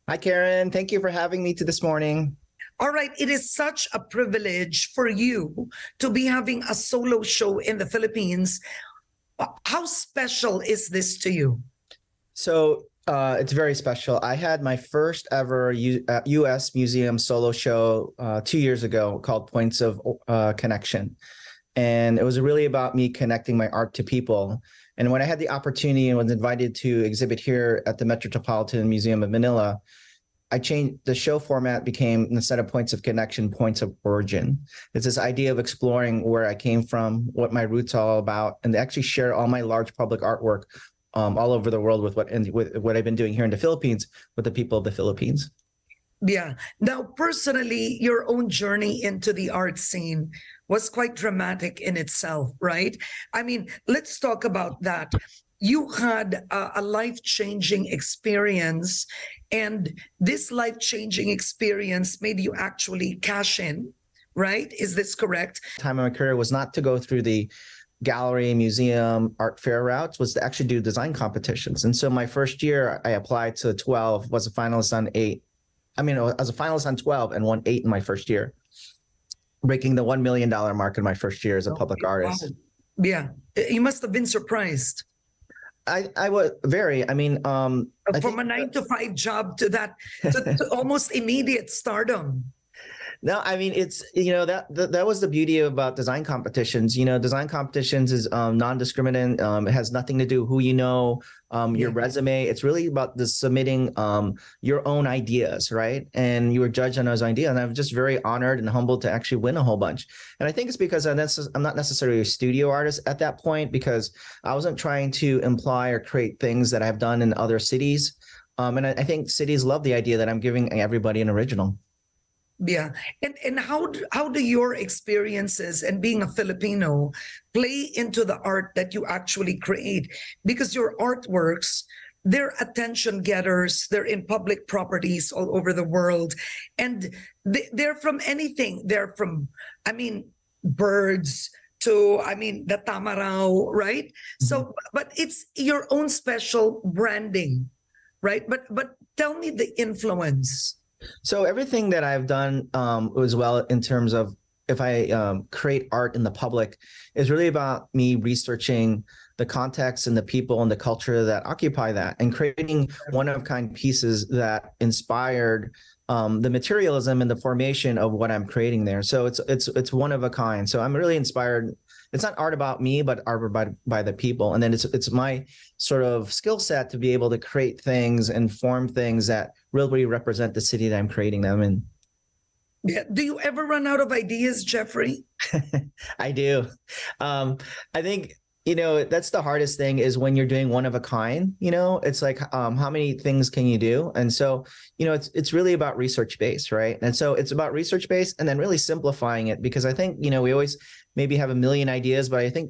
Hi, Karen. Thank you for having me to this morning. All right, it is such a privilege for you to be having a solo show in the Philippines. How special is this to you? It's very special. I had my first ever U.S. museum solo show 2 years ago called Points of Connection. And it was really about me connecting my art to people. And when I had the opportunity and was invited to exhibit here at the Metropolitan Museum of Manila, I changed the show format became, instead of points of connection, points of origin. It's this idea of exploring where I came from, what my roots are all about, and to actually share all my large public artwork all over the world with what I've been doing here in the Philippines with the people of the Philippines. Yeah. Now, personally, your own journey into the art scene was quite dramatic in itself, right? I mean, let's talk about that. You had a life-changing experience, and this life-changing experience made you actually cash in, right? Is this correct? Time of my career was not to go through the gallery, museum, art fair routes, was to actually do design competitions. And so my first year, I applied to 12, was a finalist on 8. I was a finalist on 12 and won 8 in my first year, breaking the $1 million mark in my first year as a public artist. Yeah. You must have been surprised. I was very, From a 9 to 5 job to that, to almost immediate stardom. No, it's, that was the beauty about design competitions. Design competitions is non-discriminant. It has nothing to do who your resume. It's really about the submitting your own ideas, right? And you were judged on those ideas. And I'm just very honored and humbled to actually win a whole bunch. And I think it's because I'm not necessarily a studio artist at that point, because I wasn't trying to imply or create things that I've done in other cities. And I think cities love the idea that I'm giving everybody an original. Yeah. And how do your experiences and being a Filipino play into the art that you actually create? Because your artworks, they're attention getters, they're in public properties all over the world. And they're from anything. They're from, birds to, the tamarao, right? Mm-hmm. So, but it's your own special branding, right? But tell me the influence. So everything that I've done as well in terms of if I create art in the public is really about me researching the context and the people and the culture that occupy that, and creating one-of-a-kind pieces that inspired the materialism and the formation of what I'm creating there. So it's one of a kind. So I'm really inspired. It's not art about me, but art by the people. And then it's my sort of skill set to be able to create things and form things that really represent the city that I'm creating them in. Yeah. Do you ever run out of ideas, Jeffrey? I do. I think, that's the hardest thing, is when you're doing one of a kind, it's like, how many things can you do? And so, it's really about research based, right? And so it's about research based and then really simplifying it, because I think, we always maybe have a million ideas, but I think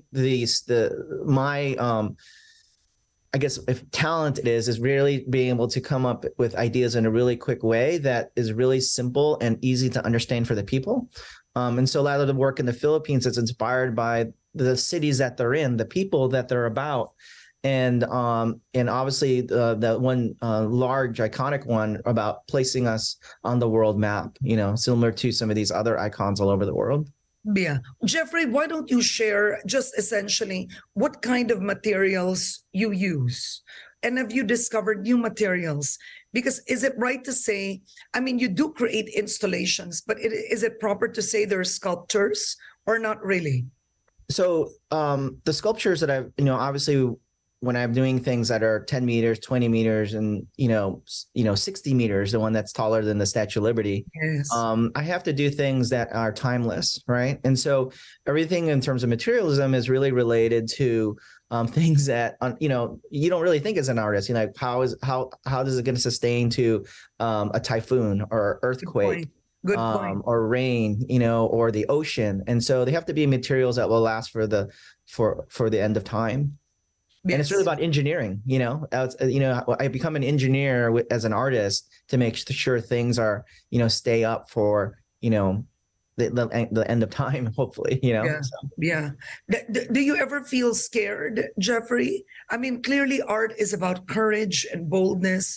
I guess if talent is really being able to come up with ideas in a really quick way that is really simple and easy to understand for the people. And so a lot of the work in the Philippines is inspired by the cities that they're in, the people that they're about. And obviously the one large iconic one about placing us on the world map, similar to some of these other icons all over the world. Yeah. Jeffrey, why don't you share just essentially what kind of materials you use? And have you discovered new materials? Because is it right to say, you do create installations, but is it proper to say they're sculptures or not really? So the sculptures that I've, obviously when I'm doing things that are 10 meters, 20 meters, and, 60 meters, the one that's taller than the Statue of Liberty, yes. I have to do things that are timeless, right? And so everything in terms of materialism is really related to things that, you don't really think as an artist, how is it going to sustain to a typhoon or earthquake? Good point. Or rain, or the ocean. And so they have to be materials that will last for the end of time. Yes. And it's really about engineering, I become an engineer as an artist to make sure things are, stay up for, the end of time, hopefully, Yeah. So. Yeah. Do you ever feel scared, Jeffrey? Clearly art is about courage and boldness.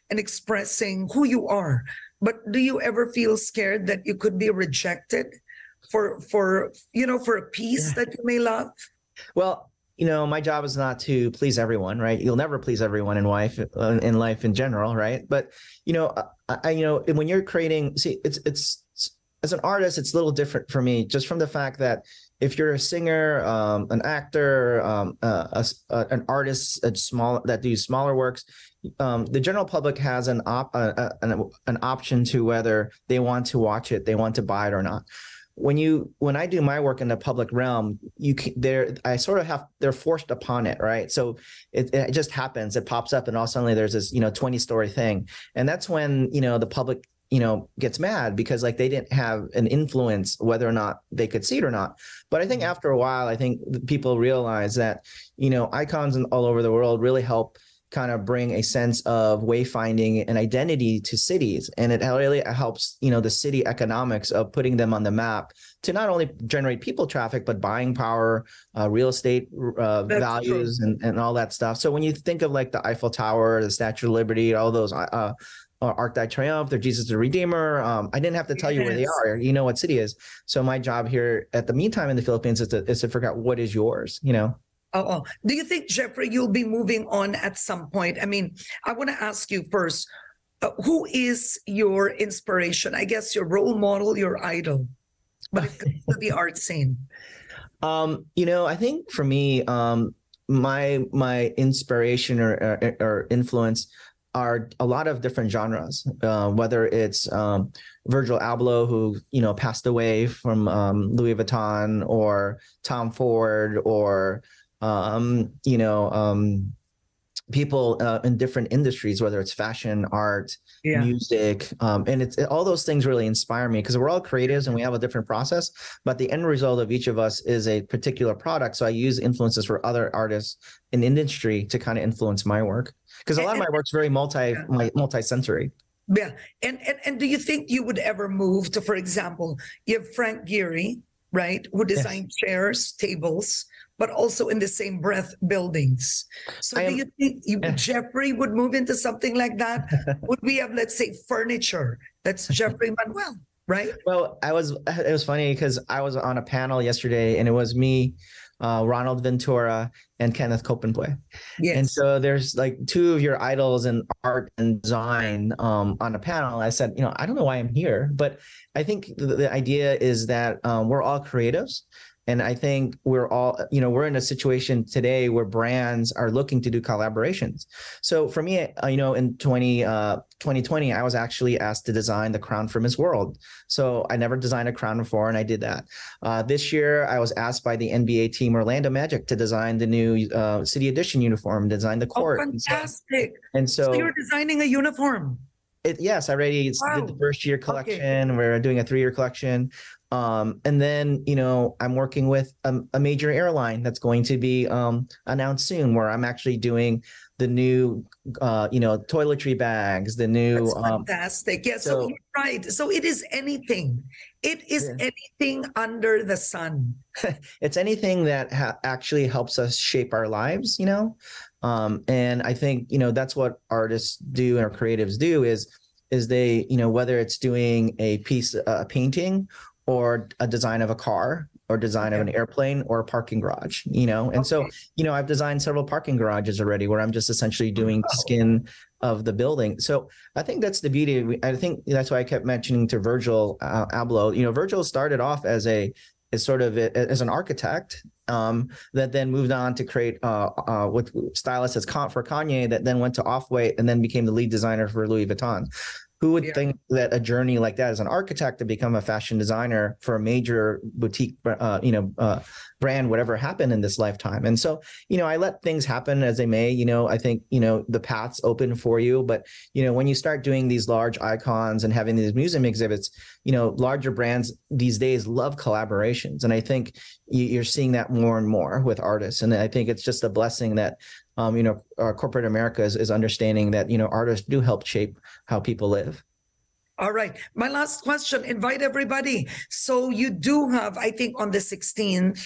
and expressing who you are. But do you ever feel scared that you could be rejected for for a piece that you may love? Well, my job is not to please everyone, right? You'll never please everyone in life in general, right? But when you're creating, see, it's as an artist, it's a little different for me, just from the fact that if you're a singer, an actor, an artist, that do smaller works, the general public has an option to whether they want to watch it, they want to buy it or not. When I do my work in the public realm, they're forced upon it, right? So it just happens, it pops up, and all suddenly there's this 20-story thing, and that's when the public gets mad, because like they didn't have an influence whether or not they could see it or not. But I think after a while, I think people realize that icons all over the world really help kind of bring a sense of wayfinding and identity to cities. And it really helps, the city economics of putting them on the map to not only generate people traffic, but buying power, real estate values, and all that stuff. So when you think of like the Eiffel Tower, the Statue of Liberty, all those Arc de Triomphe, they're Jesus the Redeemer. I didn't have to tell you where they are. You know what city is. So my job here at the meantime in the Philippines is to figure out what is yours, Oh, do you think, Jeffrey, you'll be moving on at some point? I mean, I want to ask you first, who is your inspiration? I guess your role model, your idol, but it comes to the art scene. I think for me, my inspiration or influence are a lot of different genres, whether it's Virgil Abloh, who passed away from Louis Vuitton, or Tom Ford, or people in different industries, whether it's fashion, art, music, and all those things really inspire me, because we're all creatives and we have a different process, but the end result of each of us is a particular product. So I use influences for other artists in industry to kind of influence my work, because a lot of my work's very multi-sensory. Yeah, and do you think you would ever move to, for example, you have Frank Gehry, right, who designed chairs, tables, but also in the same breath buildings. So do you think Jeffrey would move into something like that? Would we have, let's say, furniture? That's Jeffrey Manuel, right? Well, it was funny because I was on a panel yesterday, and it was me, Ronald Ventura, and Kenneth Copenboy. Yes. And so there's like two of your idols in art and design on a panel. I said, I don't know why I'm here, but I think the idea is that we're all creatives. And I think we're all, we're in a situation today where brands are looking to do collaborations. So for me, in 2020, I was actually asked to design the crown for Miss World. So I never designed a crown before, and I did that. This year, I was asked by the NBA team Orlando Magic to design the new City Edition uniform, design the court. Oh, fantastic. And so you're designing a uniform. Yes, I already did the first year collection. Okay. We're doing a 3-year collection. And then, I'm working with a major airline that's going to be announced soon, where I'm actually doing the new, toiletry bags, the new. That's fantastic. Yeah. So you're right. So it is anything. It is anything under the sun. It's anything that actually helps us shape our lives, and I think, that's what artists do and our creatives do is they, whether it's doing a piece, a painting, or a design of a car, or design of an airplane, or a parking garage, And so, I've designed several parking garages already, where I'm just essentially doing the skin of the building. So I think that's the beauty. I think that's why I kept mentioning to Virgil Abloh. Virgil started off as an architect, that then moved on to create with stylists for Kanye, that then went to Off-White and then became the lead designer for Louis Vuitton. Who would think that a journey like that as an architect to become a fashion designer for a major boutique, brand would ever happen in this lifetime? And so, I let things happen as they may. I think, the path's open for you. But, when you start doing these large icons and having these museum exhibits, larger brands these days love collaborations. And I think you're seeing that more and more with artists. And I think it's just a blessing that corporate America is understanding that, artists do help shape how people live. All right. My last question, invite everybody. So you do have, I think on the 16th,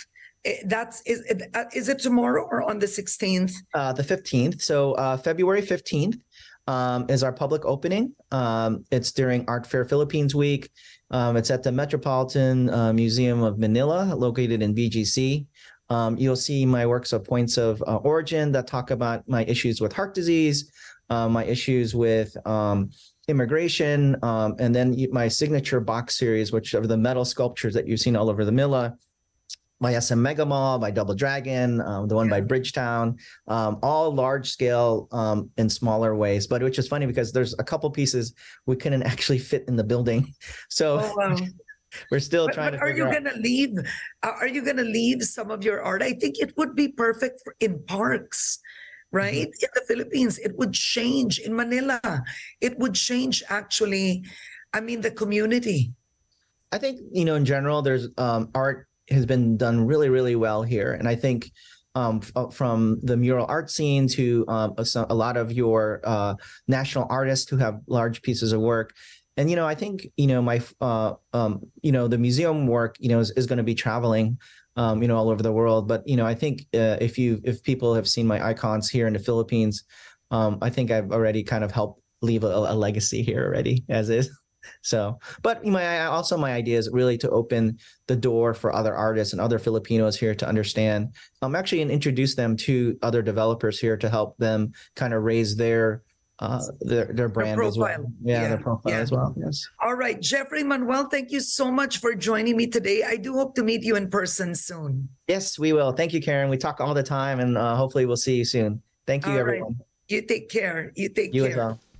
is it tomorrow or on the 16th? The 15th. So February 15th, is our public opening. It's during Art Fair Philippines Week. It's at the Metropolitan Museum of Manila, located in BGC. You'll see my works of Points of Origin that talk about my issues with heart disease, my issues with immigration, and then my signature box series, which are the metal sculptures that you've seen all over the Milla. My SM Mega Mall, my Double Dragon, the one by Bridgetown, all large scale in smaller ways. But which is funny because there's a couple pieces we couldn't actually fit in the building, so we're still trying to. Are you gonna leave? Are you gonna leave some of your art? I think it would be perfect in parks, right? In the Philippines, it would change. In Manila, it would change. Actually, I mean the community. I think in general, there's art has been done really, really well here. And I think from the mural art scene to a lot of your national artists who have large pieces of work. And, I think, my, the museum work, is going to be traveling, all over the world. But, I think if people have seen my icons here in the Philippines, I think I've already kind of helped leave a legacy here already as is. So, but my idea is really to open the door for other artists and other Filipinos here to understand, actually, and introduce them to other developers here to help them kind of raise their brand as well. Their profile as well. Yes. All right, Jeffrey Manuel, thank you so much for joining me today. I do hope to meet you in person soon. Yes, we will. Thank you, Karen. We talk all the time, and hopefully we'll see you soon. Thank you, everyone. You take care. You take care. You as well.